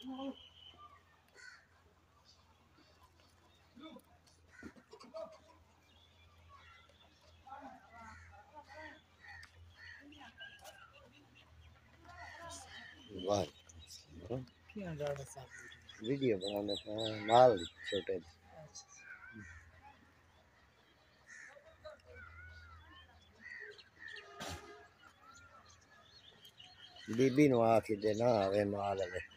वाह वीडियो बनाने का माल छोटे बीबी नु आखी देना आवे माल है